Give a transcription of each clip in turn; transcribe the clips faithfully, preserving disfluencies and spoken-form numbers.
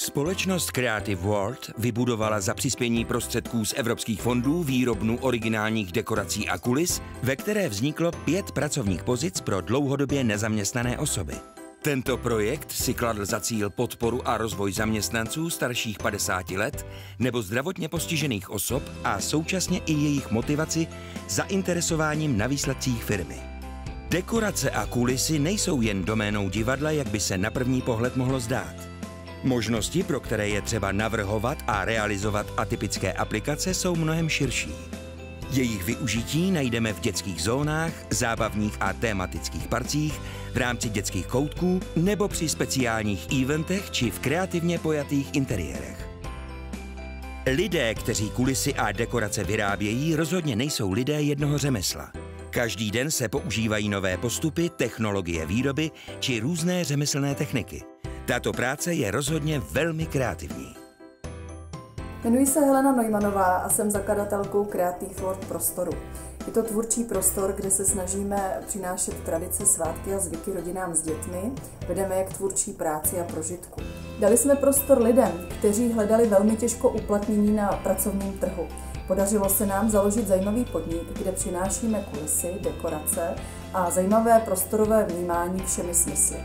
Společnost Creative World vybudovala za přispění prostředků z evropských fondů výrobnu originálních dekorací a kulis, ve které vzniklo pět pracovních pozic pro dlouhodobě nezaměstnané osoby. Tento projekt si kladl za cíl podporu a rozvoj zaměstnanců starších padesáti let nebo zdravotně postižených osob a současně i jejich motivaci zainteresováním na výsledcích firmy. Dekorace a kulisy nejsou jen doménou divadla, jak by se na první pohled mohlo zdát. Možnosti, pro které je třeba navrhovat a realizovat atypické aplikace, jsou mnohem širší. Jejich využití najdeme v dětských zónách, zábavních a tématických parcích, v rámci dětských koutků nebo při speciálních eventech či v kreativně pojatých interiérech. Lidé, kteří kulisy a dekorace vyrábějí, rozhodně nejsou lidé jednoho řemesla. Každý den se používají nové postupy, technologie výroby či různé řemeslné techniky. Tato práce je rozhodně velmi kreativní. Jmenuji se Helena Neumannová a jsem zakladatelkou Creative World prostoru. Je to tvůrčí prostor, kde se snažíme přinášet tradice, svátky a zvyky rodinám s dětmi, vedeme je k tvůrčí práci a prožitku. Dali jsme prostor lidem, kteří hledali velmi těžko uplatnění na pracovním trhu. Podařilo se nám založit zajímavý podnik, kde přinášíme kulisy, dekorace a zajímavé prostorové vnímání všemi smysly.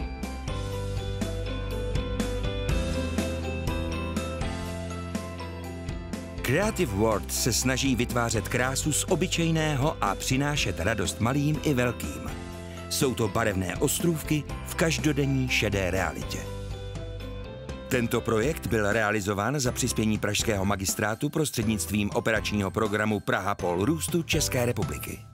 Creative World se snaží vytvářet krásu z obyčejného a přinášet radost malým i velkým. Jsou to barevné ostrůvky v každodenní šedé realitě. Tento projekt byl realizován za přispění pražského magistrátu prostřednictvím operačního programu Praha pól růstu České republiky.